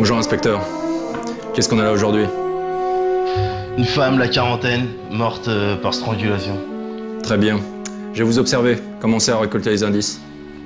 Bonjour inspecteur. Qu'est-ce qu'on a là aujourd'hui? Une femme, la quarantaine, morte par strangulation. Très bien. Je vais vous observer. Commencez à récolter les indices.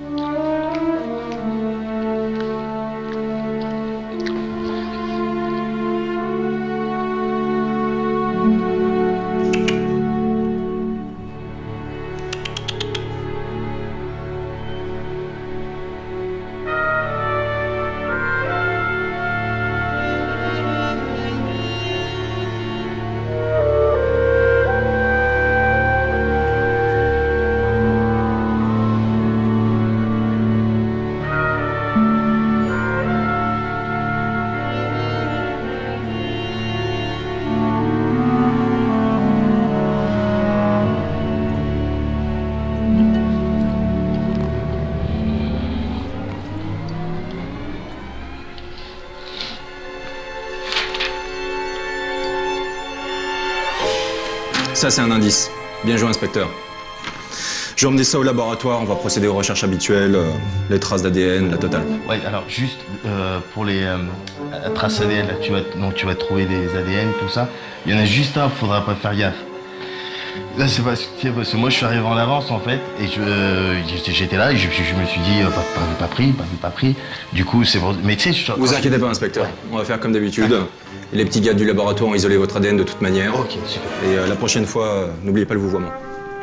Ça, c'est un indice. Bien joué, inspecteur. Je vais emmener ça au laboratoire, on va procéder aux recherches habituelles, les traces d'ADN, la totale. Ouais, alors juste pour les traces ADN, là, tu vas trouver des ADN, tout ça. Il y en a juste un, faudra pas faire gaffe. Là, c'est parce que moi, je suis arrivé en avance, en fait, et j'étais là, et je me suis dit, pas pris. Du coup, c'est bon. Mais tu sais, Vous inquiétez pas, inspecteur. Ouais. On va faire comme d'habitude. Les petits gars du laboratoire ont isolé votre ADN de toute manière. Ok, super. Et la prochaine fois, n'oubliez pas le vouvoiement.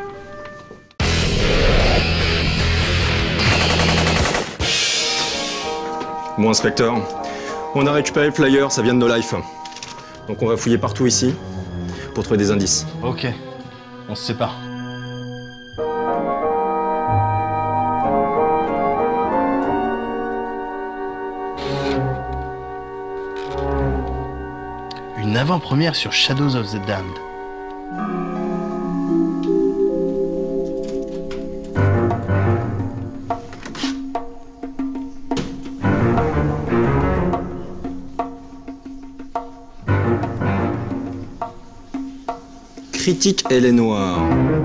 Bon, inspecteur, on a récupéré le flyer, ça vient de No Life. Donc on va fouiller partout ici pour trouver des indices. Ok, on se sépare. Une avant-première sur Shadows of the Damned. Critique et les noirs.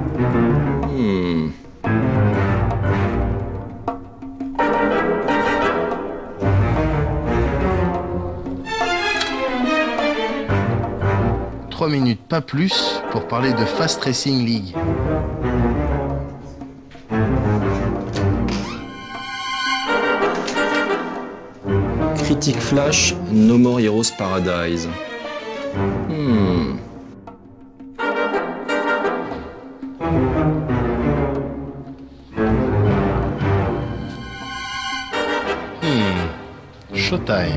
Trois minutes, pas plus, pour parler de Fast Racing League. Critique Flash, No More Heroes Paradise. Showtime.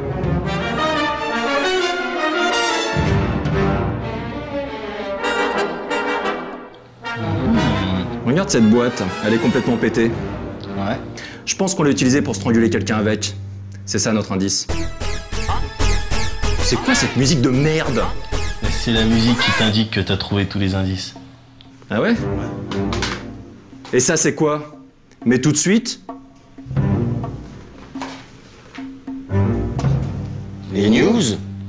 Regarde cette boîte, elle est complètement pétée. Ouais. Je pense qu'on l'a utilisée pour stranguler quelqu'un avec. C'est ça notre indice. C'est quoi cette musique de merde? C'est la musique qui t'indique que t'as trouvé tous les indices. Ah ouais? Et ça c'est quoi? Mais tout de suite? Les news?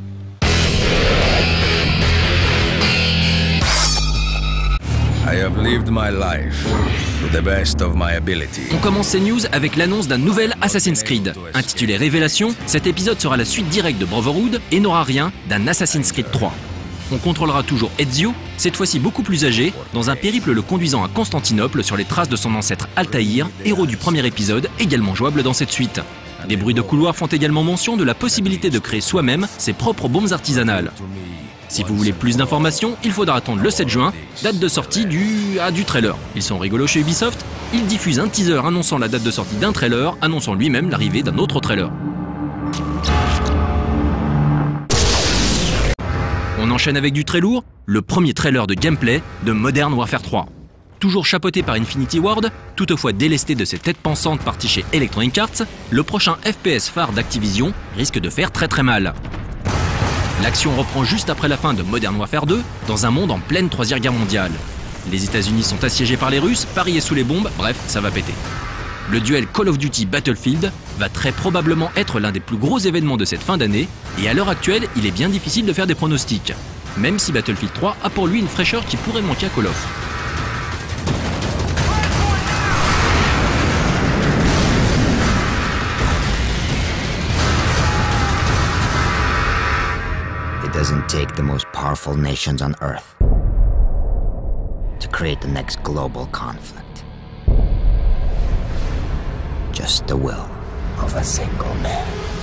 I have lived my life to the best of my ability. On commence ces news avec l'annonce d'un nouvel Assassin's Creed. Intitulé Révélation, cet épisode sera la suite directe de Brotherhood et n'aura rien d'un Assassin's Creed 3. On contrôlera toujours Ezio, cette fois-ci beaucoup plus âgé, dans un périple le conduisant à Constantinople sur les traces de son ancêtre Altaïr, héros du premier épisode, également jouable dans cette suite. Des bruits de couloir font également mention de la possibilité de créer soi-même ses propres bombes artisanales. Si vous voulez plus d'informations, il faudra attendre le 7 juin, date de sortie du trailer. Ils sont rigolos chez Ubisoft, ils diffusent un teaser annonçant la date de sortie d'un trailer, annonçant lui-même l'arrivée d'un autre trailer. On enchaîne avec du très lourd, le premier trailer de gameplay de Modern Warfare 3. Toujours chapeauté par Infinity Ward, toutefois délesté de ses têtes pensantes parties chez Electronic Arts, le prochain FPS phare d'Activision risque de faire très mal. L'action reprend juste après la fin de Modern Warfare 2, dans un monde en pleine Troisième Guerre mondiale. Les États-Unis sont assiégés par les Russes, Paris est sous les bombes, bref, ça va péter. Le duel Call of Duty Battlefield va très probablement être l'un des plus gros événements de cette fin d'année, et à l'heure actuelle, il est bien difficile de faire des pronostics. Même si Battlefield 3 a pour lui une fraîcheur qui pourrait manquer à Call of. doesn't take the most powerful nations on Earth to create the next global conflict. Just the will of a single man.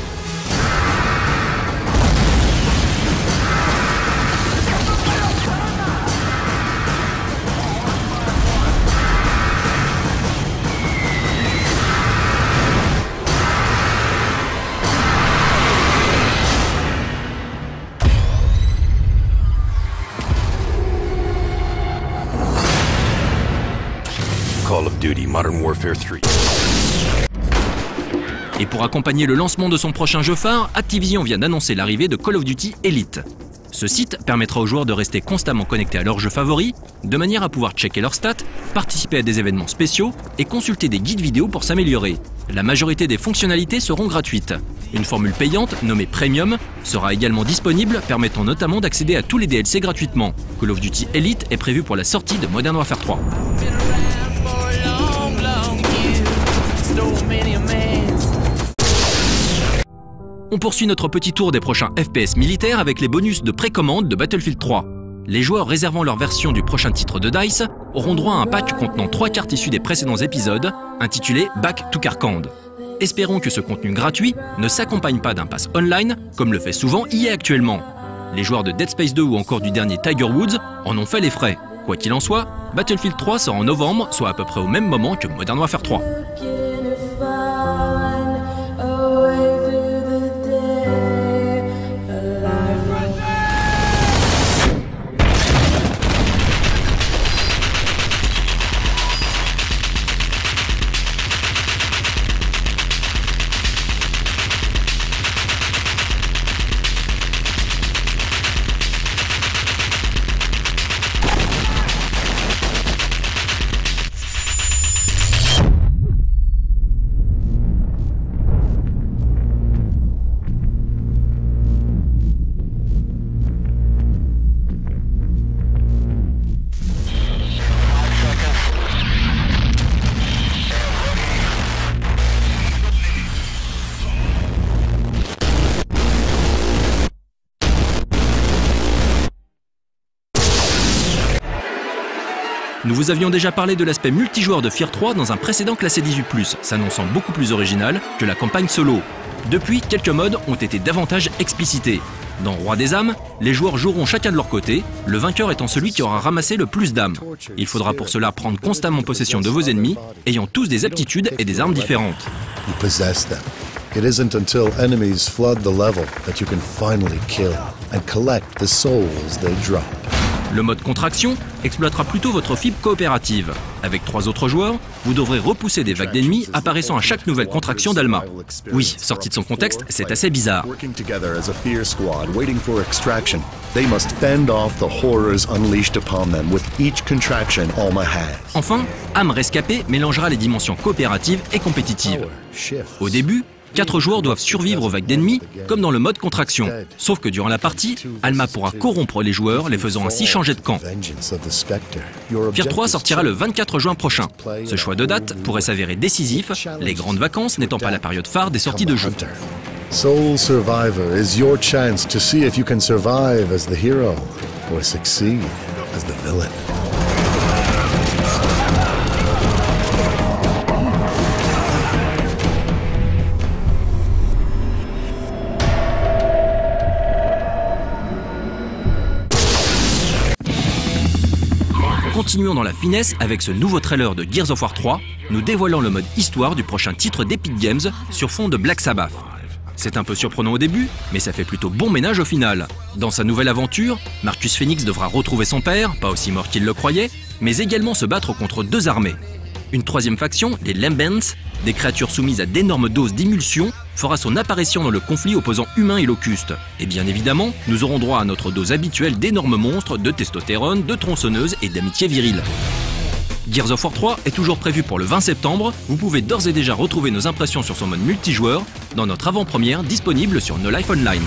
Call of Duty Modern Warfare 3. Et pour accompagner le lancement de son prochain jeu phare, Activision vient d'annoncer l'arrivée de Call of Duty Elite. Ce site permettra aux joueurs de rester constamment connectés à leurs jeux favoris, de manière à pouvoir checker leurs stats, participer à des événements spéciaux et consulter des guides vidéo pour s'améliorer. La majorité des fonctionnalités seront gratuites. Une formule payante, nommée Premium, sera également disponible, permettant notamment d'accéder à tous les DLC gratuitement. Call of Duty Elite est prévu pour la sortie de Modern Warfare 3. On poursuit notre petit tour des prochains FPS militaires avec les bonus de précommande de Battlefield 3. Les joueurs réservant leur version du prochain titre de DICE auront droit à un pack contenant 3 cartes issues des précédents épisodes, intitulé Back to Karkand. Espérons que ce contenu gratuit ne s'accompagne pas d'un pass online, comme le fait souvent EA actuellement. Les joueurs de Dead Space 2 ou encore du dernier Tiger Woods en ont fait les frais. Quoi qu'il en soit, Battlefield 3 sort en novembre, soit à peu près au même moment que Modern Warfare 3. Nous vous avions déjà parlé de l'aspect multijoueur de Fear 3 dans un précédent classé 18+, s'annonçant beaucoup plus original que la campagne solo. Depuis, quelques modes ont été davantage explicités. Dans Roi des âmes, les joueurs joueront chacun de leur côté, le vainqueur étant celui qui aura ramassé le plus d'âmes. Il faudra pour cela prendre constamment possession de vos ennemis, ayant tous des aptitudes et des armes différentes. It isn't until enemies flood the level that you can finally kill and collect the souls they drop. Le mode contraction exploitera plutôt votre fibre coopérative. Avec 3 autres joueurs, vous devrez repousser des vagues d'ennemis apparaissant à chaque nouvelle contraction d'Alma. Oui, sorti de son contexte, c'est assez bizarre. Working together as a fear squad waiting for extraction, they must fend off the horrors unleashed upon them with each contraction Alma has. Enfin, âme rescapée mélangera les dimensions coopératives et compétitives. Au début, 4 joueurs doivent survivre aux vagues d'ennemis, comme dans le mode contraction. Sauf que durant la partie, Alma pourra corrompre les joueurs, les faisant ainsi changer de camp. Fear 3 sortira le 24 juin prochain. Ce choix de date pourrait s'avérer décisif, les grandes vacances n'étant pas la période phare des sorties de jeux. Soul Survivor is your chance to see if you can survive as the hero or succeed as the villain. Continuons dans la finesse avec ce nouveau trailer de Gears of War 3, nous dévoilant le mode histoire du prochain titre d'Epic Games sur fond de Black Sabbath. C'est un peu surprenant au début, mais ça fait plutôt bon ménage au final. Dans sa nouvelle aventure, Marcus Phoenix devra retrouver son père, pas aussi mort qu'il le croyait, mais également se battre contre 2 armées. Une troisième faction, les Lambents, des créatures soumises à d'énormes doses d'émulsion, fera son apparition dans le conflit opposant humains et locustes. Et bien évidemment, nous aurons droit à notre dose habituelle d'énormes monstres, de testostérone, de tronçonneuses et d'amitié virile. Gears of War 3 est toujours prévu pour le 20 septembre, vous pouvez d'ores et déjà retrouver nos impressions sur son mode multijoueur dans notre avant-première disponible sur No Life Online.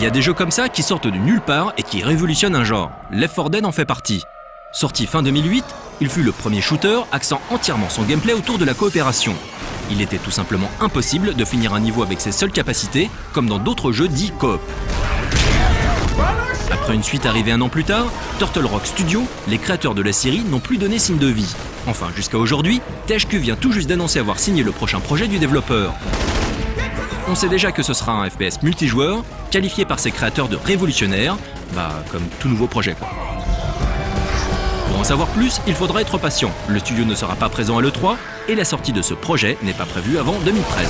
a des jeux comme ça qui sortent de nulle part et qui révolutionnent un genre. Left 4 Dead en fait partie. Sorti fin 2008, il fut le premier shooter axant entièrement son gameplay autour de la coopération. Il était tout simplement impossible de finir un niveau avec ses seules capacités, comme dans d'autres jeux dits coop. Après une suite arrivée un an plus tard, Turtle Rock Studio, les créateurs de la série, n'ont plus donné signe de vie. Enfin, jusqu'à aujourd'hui, THQ vient tout juste d'annoncer avoir signé le prochain projet du développeur. On sait déjà que ce sera un FPS multijoueur, qualifié par ses créateurs de révolutionnaire, comme tout nouveau projet quoi. Pour en savoir plus, il faudra être patient. Le studio ne sera pas présent à l'E3 et la sortie de ce projet n'est pas prévue avant 2013.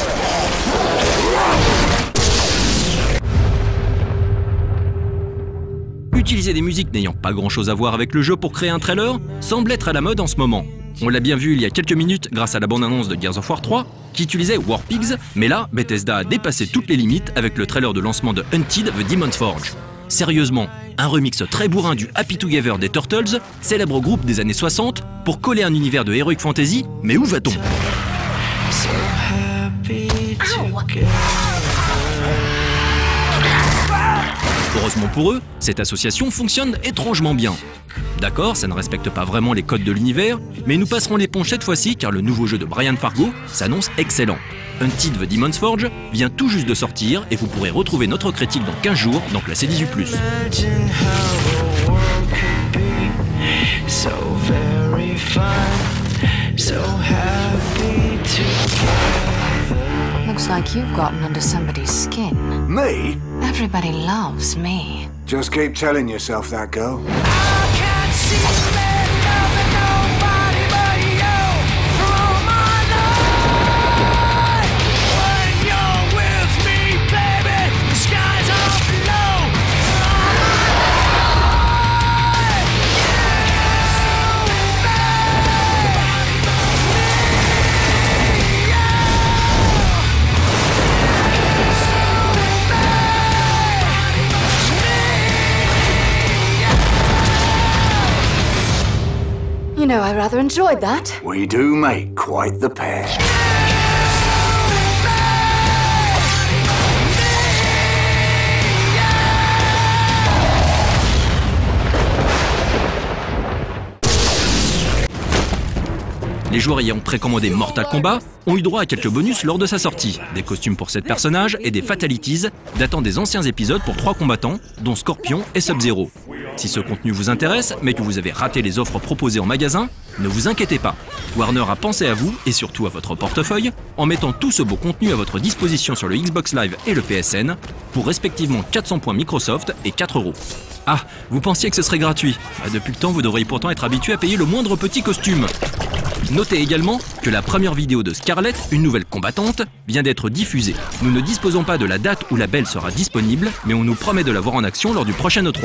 Utiliser des musiques n'ayant pas grand-chose à voir avec le jeu pour créer un trailer semble être à la mode en ce moment. On l'a bien vu il y a quelques minutes grâce à la bande-annonce de Gears of War 3 qui utilisait War Pigs, mais là, Bethesda a dépassé toutes les limites avec le trailer de lancement de Hunted The Demon's Forge. Sérieusement, un remix très bourrin du Happy Together des Turtles, célèbre groupe des années 60, pour coller un univers de Heroic Fantasy, mais où va-t-on ? Heureusement pour eux, cette association fonctionne étrangement bien. D'accord, ça ne respecte pas vraiment les codes de l'univers, mais nous passerons l'éponge cette fois-ci car le nouveau jeu de Brian Fargo s'annonce excellent. Hunted The Demon's Forge vient tout juste de sortir et vous pourrez retrouver notre critique dans 15 jours dans Classé 18+. Looks like you've gotten under somebody's skin. Me? Everybody loves me. Just keep telling yourself that, girl. You know, I rather enjoyed that. We do make quite the pair. Les joueurs ayant précommandé Mortal Kombat ont eu droit à quelques bonus lors de sa sortie. Des costumes pour 7 personnages et des fatalities datant des anciens épisodes pour 3 combattants, dont Scorpion et Sub-Zero. Si ce contenu vous intéresse, mais que vous avez raté les offres proposées en magasin, ne vous inquiétez pas. Warner a pensé à vous et surtout à votre portefeuille en mettant tout ce beau contenu à votre disposition sur le Xbox Live et le PSN pour respectivement 400 points Microsoft et 4 €. Ah, vous pensiez que ce serait gratuit ? Depuis le temps, vous devriez pourtant être habitué à payer le moindre petit costume. Notez également que la première vidéo de Scarlett, une nouvelle combattante, vient d'être diffusée. Nous ne disposons pas de la date où la belle sera disponible, mais on nous promet de la voir en action lors du prochain E3.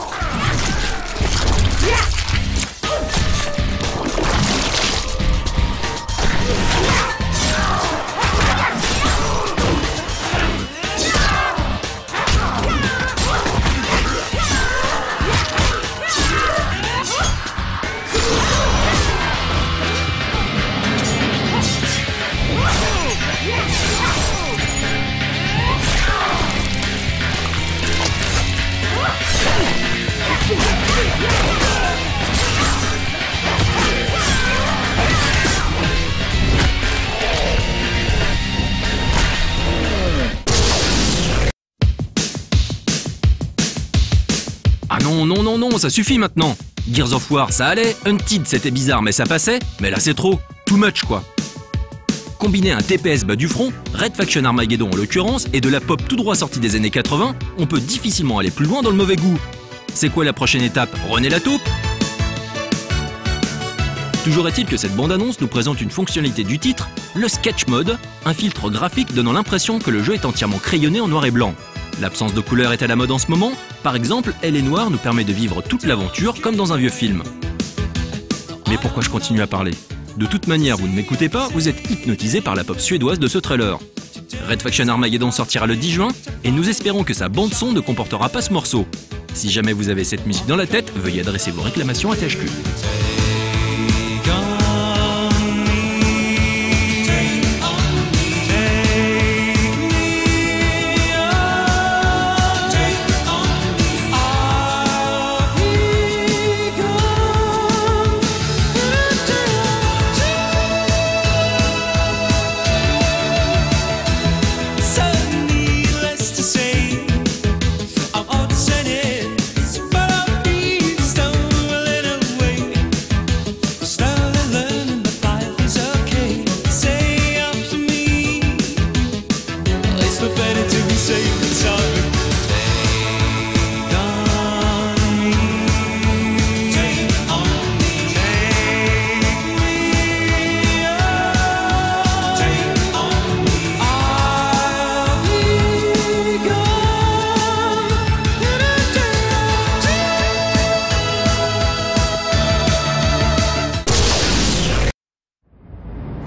Ah non, ça suffit maintenant. Gears of War, ça allait, Hunted, c'était bizarre mais ça passait, mais là c'est trop, too much quoi. Combiné à un TPS bas du front, Red Faction Armageddon en l'occurrence, et de la pop tout droit sortie des années 80, on peut difficilement aller plus loin dans le mauvais goût. C'est quoi la prochaine étape ? René la taupe ? Toujours est-il que cette bande-annonce nous présente une fonctionnalité du titre, le Sketch Mode, un filtre graphique donnant l'impression que le jeu est entièrement crayonné en noir et blanc. L'absence de couleur est à la mode en ce moment, par exemple, Elle est noire nous permet de vivre toute l'aventure comme dans un vieux film. Mais pourquoi je continue à parler ? De toute manière, vous ne m'écoutez pas, vous êtes hypnotisé par la pop suédoise de ce trailer. Red Faction Armageddon sortira le 10 juin, et nous espérons que sa bande-son ne comportera pas ce morceau. Si jamais vous avez cette musique dans la tête, veuillez adresser vos réclamations à THQ.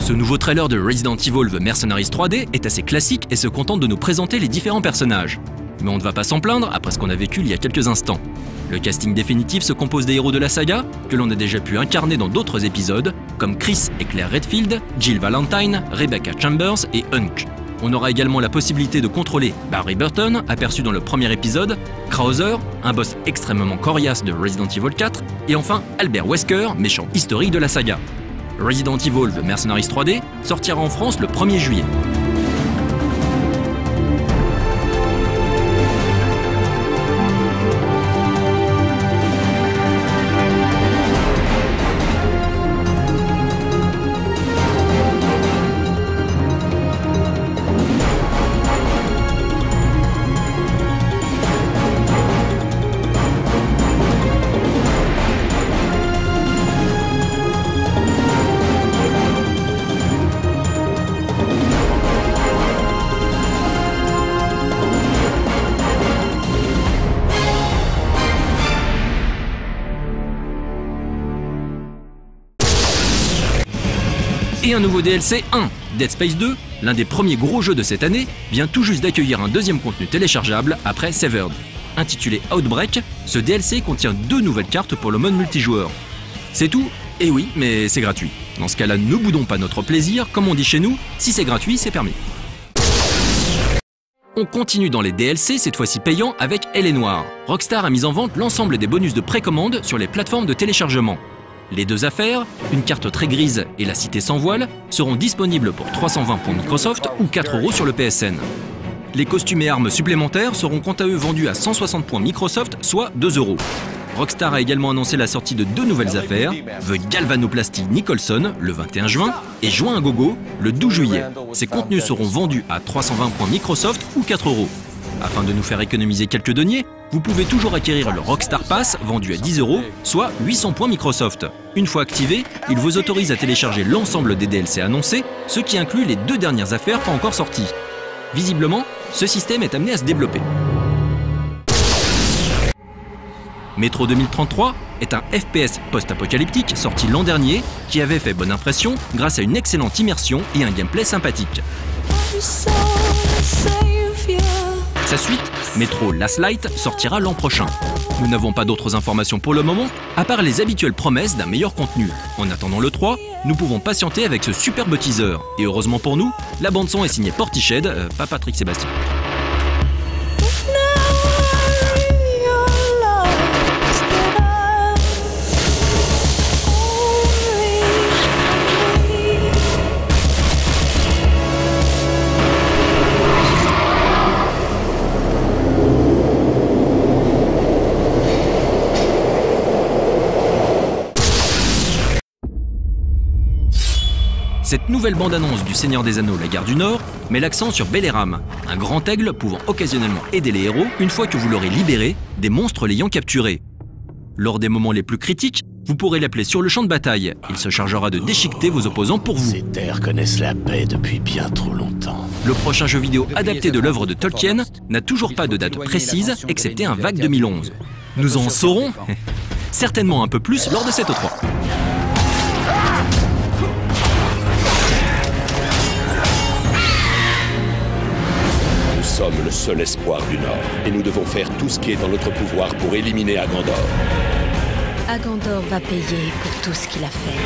Ce nouveau trailer de Resident Evil The Mercenaries 3D est assez classique et se contente de nous présenter les différents personnages. Mais on ne va pas s'en plaindre après ce qu'on a vécu il y a quelques instants. Le casting définitif se compose des héros de la saga, que l'on a déjà pu incarner dans d'autres épisodes, comme Chris et Claire Redfield, Jill Valentine, Rebecca Chambers et Hunk. On aura également la possibilité de contrôler Barry Burton, aperçu dans le premier épisode, Krauser, un boss extrêmement coriace de Resident Evil 4, et enfin Albert Wesker, méchant historique de la saga. Resident Evil The Mercenaries 3D sortira en France le 1er juillet. Et un nouveau DLC 1. Dead Space 2, l'un des premiers gros jeux de cette année, vient tout juste d'accueillir un deuxième contenu téléchargeable après Severed. Intitulé Outbreak, ce DLC contient 2 nouvelles cartes pour le mode multijoueur. C'est tout? Eh oui, mais c'est gratuit. Dans ce cas-là, ne boudons pas notre plaisir, comme on dit chez nous, si c'est gratuit, c'est permis. On continue dans les DLC, cette fois-ci payants, avec Elle est Noire. Rockstar a mis en vente l'ensemble des bonus de précommande sur les plateformes de téléchargement. Les 2 affaires, une carte très grise et la cité sans voile, seront disponibles pour 320 points Microsoft ou 4 € sur le PSN. Les costumes et armes supplémentaires seront quant à eux vendus à 160 points Microsoft, soit 2 €. Rockstar a également annoncé la sortie de 2 nouvelles affaires, The Galvanoplasty Nicholson, le 21 juin, et Joint à Gogo, le 12 juillet. Ces contenus seront vendus à 320 points Microsoft ou 4 €. Afin de nous faire économiser quelques deniers, vous pouvez toujours acquérir le Rockstar Pass vendu à 10 €, soit 800 points Microsoft. Une fois activé, il vous autorise à télécharger l'ensemble des DLC annoncés, ce qui inclut les 2 dernières affaires pas encore sorties. Visiblement, ce système est amené à se développer. Metro 2033 est un FPS post-apocalyptique sorti l'an dernier qui avait fait bonne impression grâce à une excellente immersion et un gameplay sympathique. Sa suite, Metro Last Light, sortira l'an prochain. Nous n'avons pas d'autres informations pour le moment, à part les habituelles promesses d'un meilleur contenu. En attendant le 3, nous pouvons patienter avec ce superbe teaser. Et heureusement pour nous, la bande-son est signée Portiched, pas Patrick Sébastien. Cette nouvelle bande-annonce du Seigneur des Anneaux, la Guerre du Nord, met l'accent sur Belleram, un grand aigle pouvant occasionnellement aider les héros une fois que vous l'aurez libéré des monstres l'ayant capturé. Lors des moments les plus critiques, vous pourrez l'appeler sur le champ de bataille. Il se chargera de déchiqueter vos opposants pour vous. Ces terres connaissent la paix depuis bien trop longtemps. Le prochain jeu vidéo adapté de l'œuvre de Tolkien n'a toujours pas de date précise, excepté un vague 2011. Nous en saurons certainement un peu plus lors de cette E3. Nous sommes le seul espoir du Nord, et nous devons faire tout ce qui est en notre pouvoir pour éliminer Agandor. Agandor va payer pour tout ce qu'il a fait.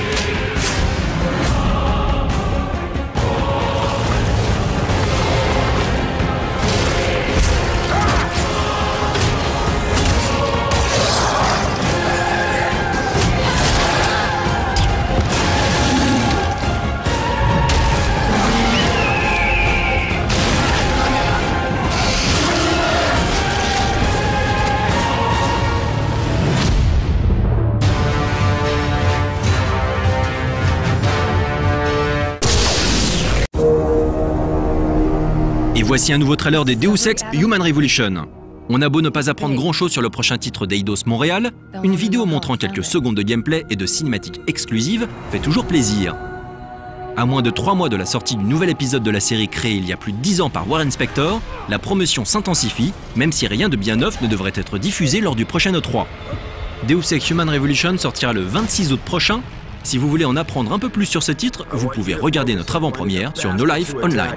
Et voici un nouveau trailer des Deus Ex Human Revolution. On a beau ne pas apprendre grand chose sur le prochain titre d'Eidos Montréal, une vidéo montrant quelques secondes de gameplay et de cinématiques exclusives fait toujours plaisir. À moins de 3 mois de la sortie du nouvel épisode de la série créée il y a plus de 10 ans par Warren Spector, la promotion s'intensifie, même si rien de bien neuf ne devrait être diffusé lors du prochain E3. Deus Ex Human Revolution sortira le 26 août prochain. Si vous voulez en apprendre un peu plus sur ce titre, vous pouvez regarder notre avant-première sur No Life Online.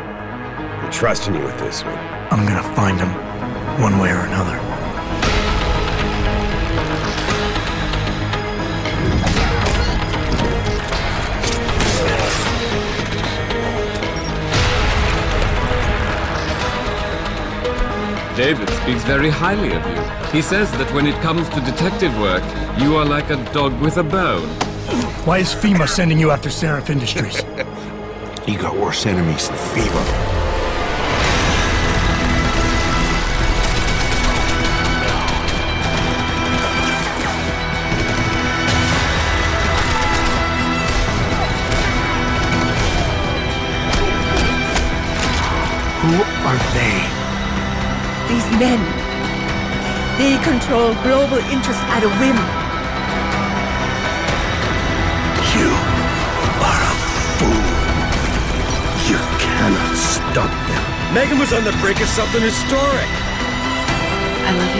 I'm gonna find him, one way or another. David speaks very highly of you. He says that when it comes to detective work, you are like a dog with a bone. Why is FEMA sending you after Seraph Industries? You got worse enemies than FEMA. Who are they? These men, they control global interests at a whim. You are a fool. You cannot stop them. Megan was on the brink of something historic. I love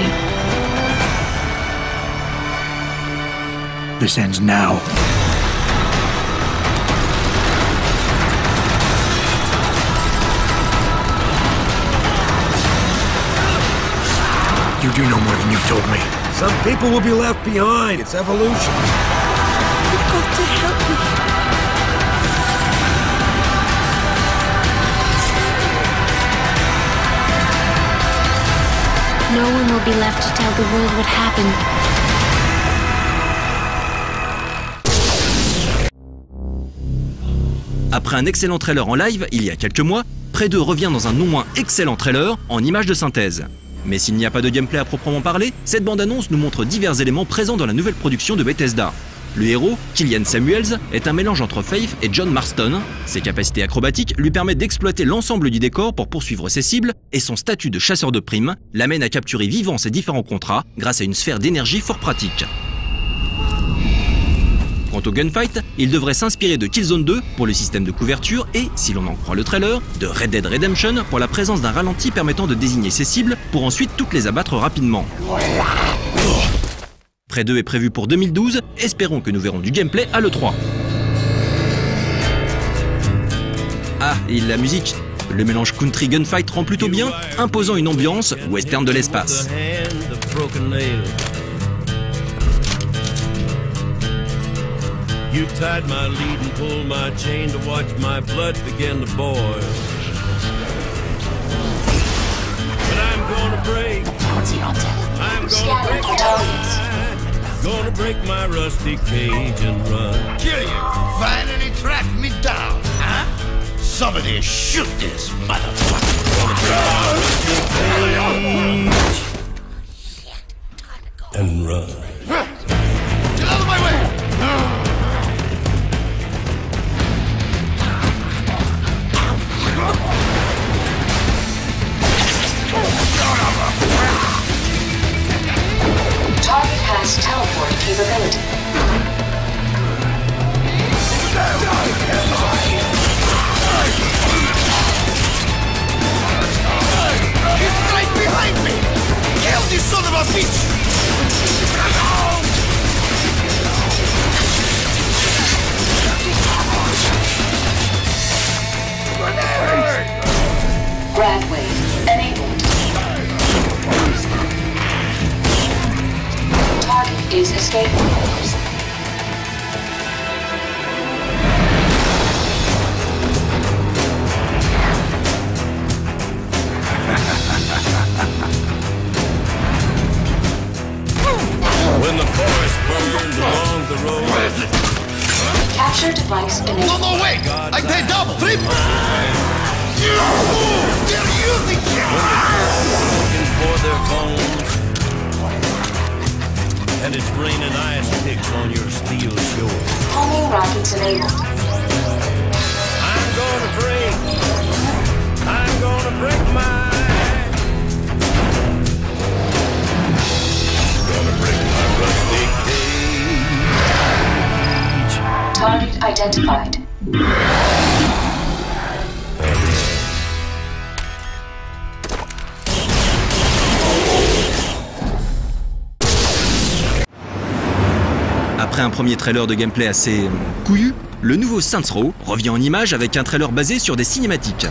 you. This ends now. You do know more than you've told me. Some people will be left behind. It's evolution. You've got to help me. No one will be left to tell the world what happened. Après un excellent trailer en live, il y a quelques mois, Prey 2 revient dans un non moins excellent trailer en images de synthèse. Mais s'il n'y a pas de gameplay à proprement parler, cette bande-annonce nous montre divers éléments présents dans la nouvelle production de Bethesda. Le héros, Killian Samuels, est un mélange entre Faith et John Marston. Ses capacités acrobatiques lui permettent d'exploiter l'ensemble du décor pour poursuivre ses cibles, et son statut de chasseur de primes l'amène à capturer vivant ses différents contrats grâce à une sphère d'énergie fort pratique. Quant au gunfight, il devrait s'inspirer de Killzone 2 pour le système de couverture et, si l'on en croit le trailer, de Red Dead Redemption pour la présence d'un ralenti permettant de désigner ses cibles pour ensuite toutes les abattre rapidement. Prey 2 est prévu pour 2012, espérons que nous verrons du gameplay à l'E3. Ah, et la musique. Le mélange country gunfight rend plutôt bien, imposant une ambiance western de l'espace. You tied my lead and pulled my chain to watch my blood begin to boil. But I'm gonna break. I'm gonna break gonna break my rusty cage and run. Killian, finally tracked me down, huh? Somebody shoot this motherfucker. Gonna break my rusty cage and run. Get out of my way! Target has teleport capability. He's right behind me! Kill this son of a bitch! Grab wave enabled. Target is escaping. When the forest burned along the road. Capture device enabled. No, no, wait! I pay double, triple! They're using it! Looking for their bones. And it's raining ice picks on your steel shore. Homing rockets enabled. I'm gonna break my rusty cage. Target identified. Après un premier trailer de gameplay assez couillu, le nouveau Saints Row revient en images avec un trailer basé sur des cinématiques.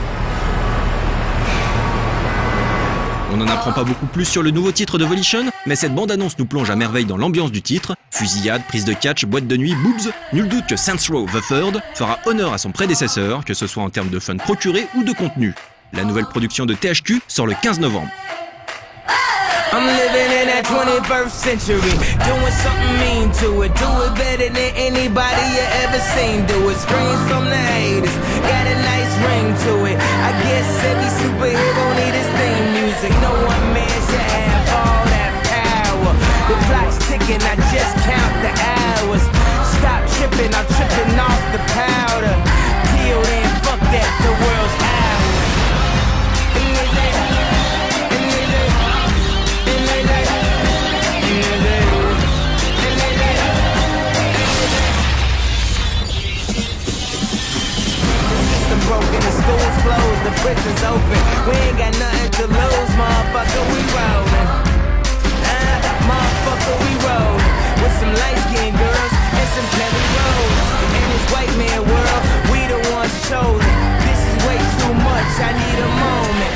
On n'en apprend pas beaucoup plus sur le nouveau titre de Volition, mais cette bande-annonce nous plonge à merveille dans l'ambiance du titre. Fusillade, prise de catch, boîte de nuit, boobs, nul doute que Saints Row The Third fera honneur à son prédécesseur, que ce soit en termes de fun procuré ou de contenu. La nouvelle production de THQ sort le 15 novembre. I'm living in that 21st century, doing something mean to it. Do it better than anybody you ever seen. Do it, screams from the haters, got a nice ring to it. I guess every superhero need his theme music. No one man should have all that power. The clock's ticking, I just count the hours. Stop tripping, I'm tripping off the powder. Till then, fuck that, the world's ours. Broken, the school's closed, the prison's open. We ain't got nothing to lose, motherfucker, we rollin'. Motherfucker, we rollin'. With some light-skinned girls and some Kelly Rollins. In this white man world, we the ones chosen. This is way too much, I need a moment.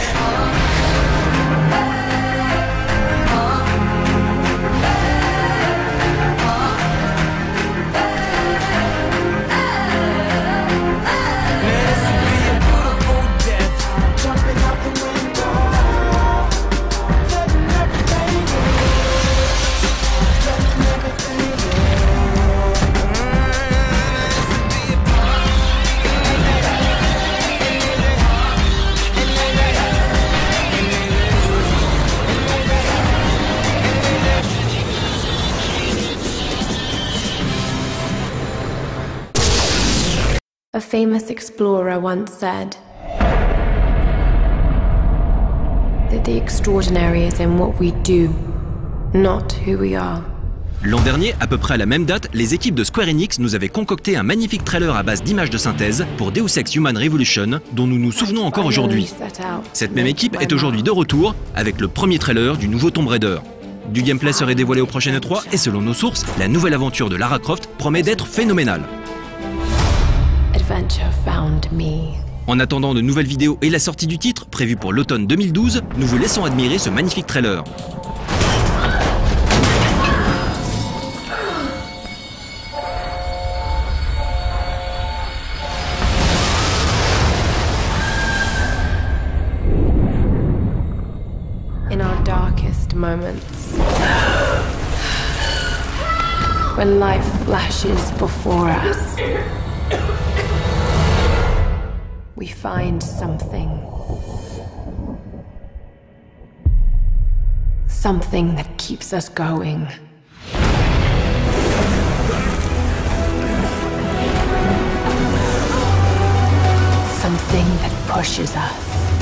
A famous explorer once said that the extraordinary is in what we do, not who we are. L'an dernier, à peu près à la même date, les équipes de Square Enix nous avaient concocté un magnifique trailer à base d'images de synthèse pour Deus Ex Human Revolution, dont nous nous souvenons encore aujourd'hui. Cette même équipe est aujourd'hui de retour avec le premier trailer du nouveau Tomb Raider. Du gameplay serait dévoilé au prochain E3 et selon nos sources, la nouvelle aventure de Lara Croft promet d'être phénoménale. En attendant de nouvelles vidéos et la sortie du titre, prévue pour l'automne 2012, nous vous laissons admirer ce magnifique trailer. In our darkest moments, when life flashes before us, we find something that keeps us going. Something that pushes us.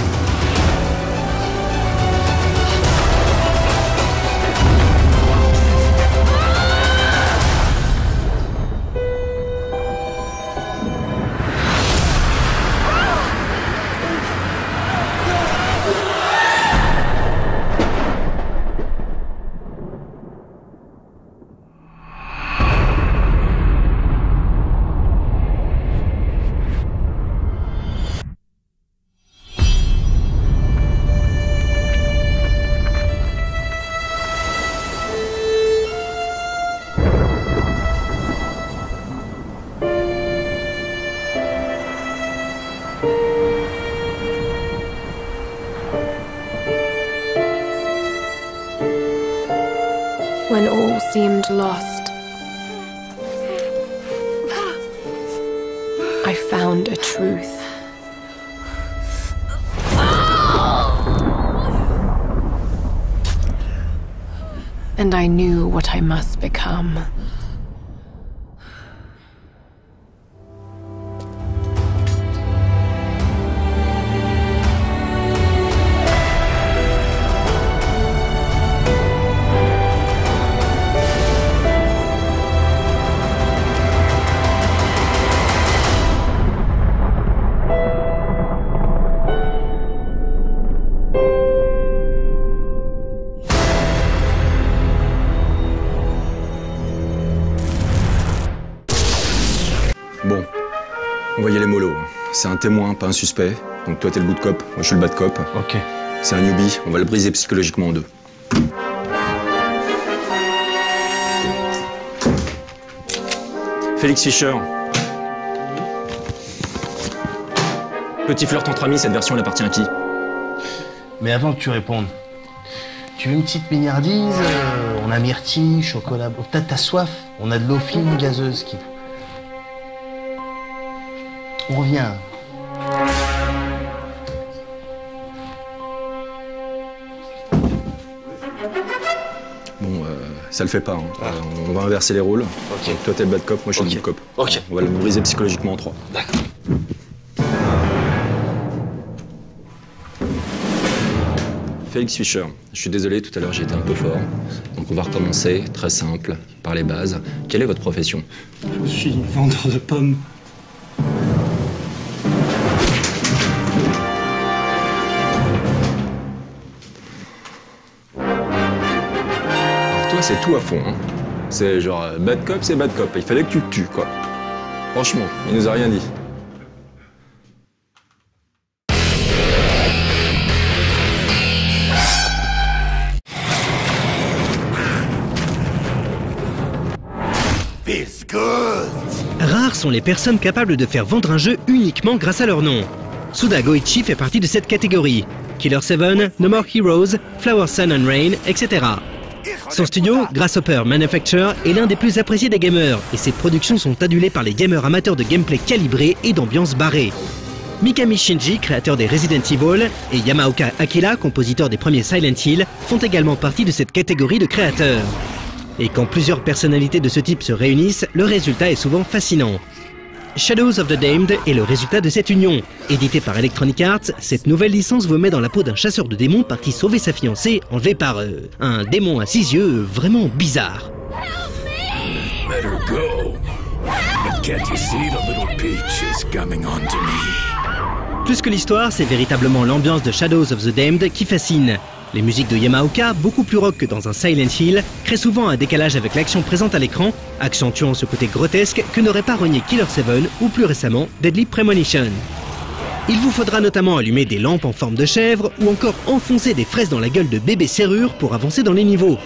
When all seemed lost, I found a truth. And I knew what I must become. Envoyez les molos. C'est un témoin, pas un suspect. Donc toi, t'es le good cop, moi je suis le bad cop. Ok. C'est un newbie, on va le briser psychologiquement en deux. Félix Fischer. Petit flirt entre amis, cette version elle appartient à qui? Mais avant que tu répondes, tu veux une petite milliardise? On a myrtille, chocolat, peut-être t'as soif? On a de l'eau fine gazeuse qui... On revient. Bon, ça le fait pas. Hein. On va inverser les rôles. Ok. Donc, toi t'es le bad cop, moi je suis le good cop. Ok. On va le briser psychologiquement en 3. D'accord. Félix Fischer, je suis désolé, tout à l'heure j'ai été un peu fort. Donc on va recommencer, très simple, par les bases. Quelle est votre profession? Je suis vendeur de pommes. Alors toi c'est tout à fond, hein. C'est genre bad cop, c'est bad cop. Il fallait que tu le tues, quoi. Franchement, il nous a rien dit. Rares sont les personnes capables de faire vendre un jeu uniquement grâce à leur nom. Suda Goichi fait partie de cette catégorie. Killer 7, No More Heroes, Flower Sun and Rain, etc. Son studio, Grasshopper Manufacture, est l'un des plus appréciés des gamers et ses productions sont adulées par les gamers amateurs de gameplay calibré et d'ambiance barrée. Mikami Shinji, créateur des Resident Evil, et Yamaoka Akira, compositeur des premiers Silent Hill, font également partie de cette catégorie de créateurs. Et quand plusieurs personnalités de ce type se réunissent, le résultat est souvent fascinant. Shadows of the Damned est le résultat de cette union. Édité par Electronic Arts, cette nouvelle licence vous met dans la peau d'un chasseur de démons parti sauver sa fiancée, enlevé par un démon à 6 yeux vraiment bizarre. Let her go. But can't you see the little peach is coming on to me? Plus que l'histoire, c'est véritablement l'ambiance de Shadows of the Damned qui fascine. Les musiques de Yamaoka, beaucoup plus rock que dans un Silent Hill, créent souvent un décalage avec l'action présente à l'écran, accentuant ce côté grotesque que n'aurait pas renié Killer 7 ou plus récemment Deadly Premonition. Il vous faudra notamment allumer des lampes en forme de chèvre ou encore enfoncer des fraises dans la gueule de bébé serrure pour avancer dans les niveaux.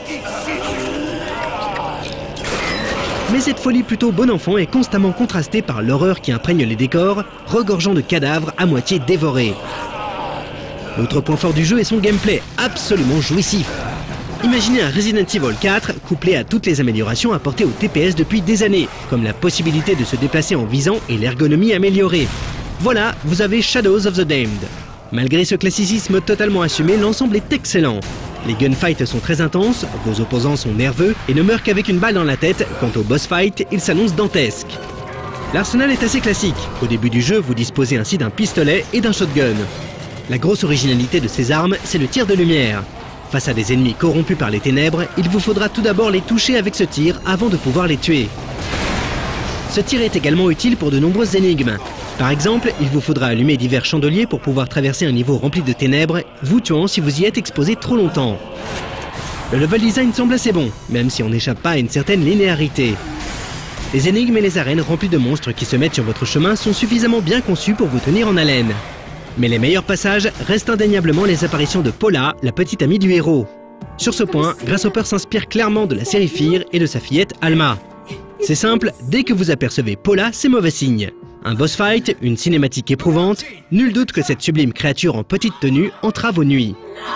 Mais cette folie plutôt bon enfant est constamment contrastée par l'horreur qui imprègne les décors, regorgeant de cadavres à moitié dévorés. L'autre point fort du jeu est son gameplay, absolument jouissif. Imaginez un Resident Evil 4 couplé à toutes les améliorations apportées au TPS depuis des années, comme la possibilité de se déplacer en visant et l'ergonomie améliorée. Voilà, vous avez Shadows of the Damned. Malgré ce classicisme totalement assumé, l'ensemble est excellent. Les gunfights sont très intenses, vos opposants sont nerveux et ne meurent qu'avec une balle dans la tête. Quant au boss fight, il s'annonce dantesque. L'arsenal est assez classique. Au début du jeu, vous disposez ainsi d'un pistolet et d'un shotgun. La grosse originalité de ces armes, c'est le tir de lumière. Face à des ennemis corrompus par les ténèbres, il vous faudra tout d'abord les toucher avec ce tir avant de pouvoir les tuer. Ce tir est également utile pour de nombreuses énigmes. Par exemple, il vous faudra allumer divers chandeliers pour pouvoir traverser un niveau rempli de ténèbres, vous tuant si vous y êtes exposé trop longtemps. Le level design semble assez bon, même si on n'échappe pas à une certaine linéarité. Les énigmes et les arènes remplies de monstres qui se mettent sur votre chemin sont suffisamment bien conçus pour vous tenir en haleine. Mais les meilleurs passages restent indéniablement les apparitions de Paula, la petite amie du héros. Sur ce point, Grasshopper s'inspire clairement de la série Fear et de sa fillette Alma. C'est simple, dès que vous apercevez Paula, c'est mauvais signe. Un boss fight, une cinématique éprouvante, nul doute que cette sublime créature en petite tenue entrave vos nuits.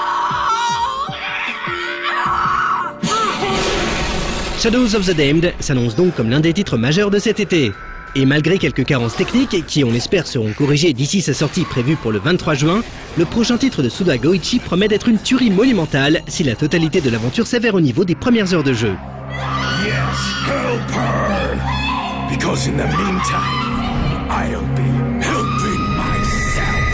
Shadows of the Damned s'annonce donc comme l'un des titres majeurs de cet été. Et malgré quelques carences techniques, qui on l'espère seront corrigées d'ici sa sortie prévue pour le 23 juin, le prochain titre de Suda Goichi promet d'être une tuerie monumentale si la totalité de l'aventure s'avère au niveau des premières heures de jeu. Yes, help her! Because in the meantime, I'll be helping myself!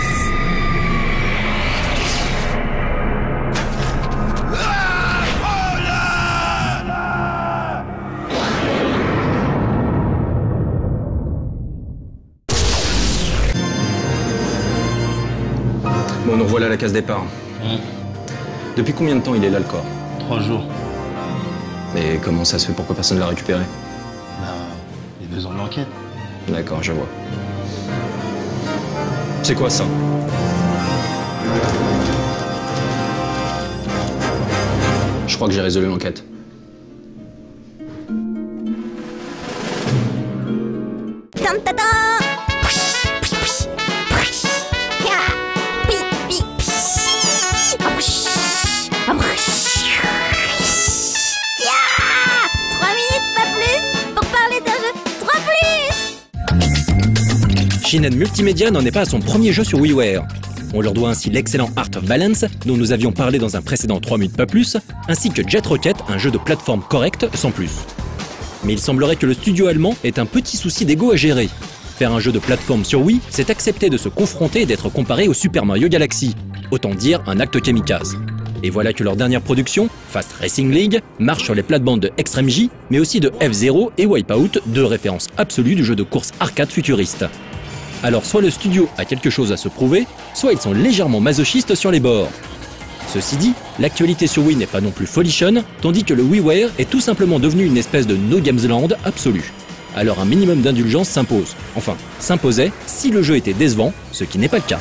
Bon, nous revoilà à la case départ. Depuis combien de temps il est là, le corps? 3 jours. Et comment ça se fait? Pourquoi personne ne l'a récupéré? Les 2 ans de l'enquête. D'accord, je vois. C'est quoi ça? Je crois que j'ai résolu l'enquête. Shin'en Multimedia n'en est pas à son premier jeu sur WiiWare. On leur doit ainsi l'excellent Art of Balance, dont nous avions parlé dans un précédent 3 minutes pas plus, ainsi que Jet Rocket, un jeu de plateforme correct sans plus. Mais il semblerait que le studio allemand ait un petit souci d'ego à gérer. Faire un jeu de plateforme sur Wii, c'est accepter de se confronter et d'être comparé au Super Mario Galaxy. Autant dire un acte kamikaze. Et voilà que leur dernière production, Fast Racing League, marche sur les plates-bandes de Extreme J, mais aussi de F-Zero et Wipeout, deux références absolues du jeu de course arcade futuriste. Alors soit le studio a quelque chose à se prouver, soit ils sont légèrement masochistes sur les bords. Ceci dit, l'actualité sur Wii n'est pas non plus folichonne, tandis que le WiiWare est tout simplement devenu une espèce de No Games Land absolu. Alors un minimum d'indulgence s'impose. Enfin, s'imposait si le jeu était décevant, ce qui n'est pas le cas.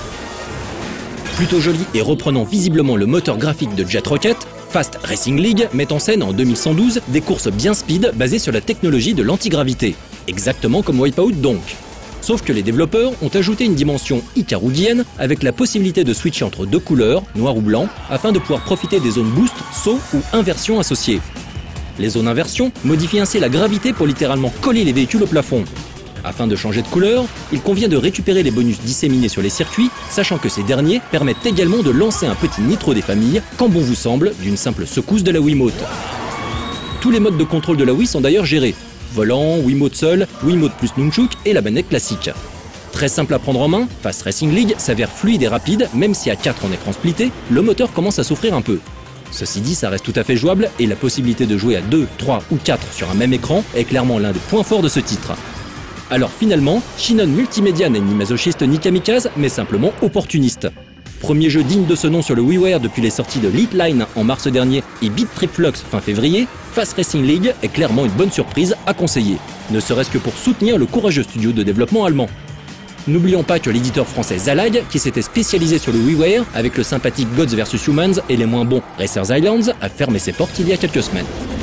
Plutôt joli et reprenant visiblement le moteur graphique de Jet Rocket, Fast Racing League met en scène en 2112 des courses bien speed basées sur la technologie de l'antigravité. Exactement comme Wipeout donc. Sauf que les développeurs ont ajouté une dimension icarugienne avec la possibilité de switcher entre deux couleurs, noir ou blanc, afin de pouvoir profiter des zones boost, saut ou inversion associées. Les zones inversion modifient ainsi la gravité pour littéralement coller les véhicules au plafond. Afin de changer de couleur, il convient de récupérer les bonus disséminés sur les circuits, sachant que ces derniers permettent également de lancer un petit nitro des familles, quand bon vous semble, d'une simple secousse de la Wiimote. Tous les modes de contrôle de la Wii sont d'ailleurs gérés. Volant, Wiimote seul, Wiimote plus Nunchuk et la manette classique. Très simple à prendre en main, Fast Racing League s'avère fluide et rapide, même si à 4 en écran splitté, le moteur commence à souffrir un peu. Ceci dit, ça reste tout à fait jouable et la possibilité de jouer à 2, 3 ou 4 sur un même écran est clairement l'un des points forts de ce titre. Alors finalement, Shin'en Multimedia n'est ni masochiste ni kamikaze, mais simplement opportuniste. Premier jeu digne de ce nom sur le WiiWare depuis les sorties de Lead Line en mars dernier et Beat Trip Flux fin février, Fast Racing League est clairement une bonne surprise à conseiller, ne serait-ce que pour soutenir le courageux studio de développement allemand. N'oublions pas que l'éditeur français Zalag, qui s'était spécialisé sur le WiiWare avec le sympathique Gods vs Humans et les moins bons Racers Islands, a fermé ses portes il y a quelques semaines.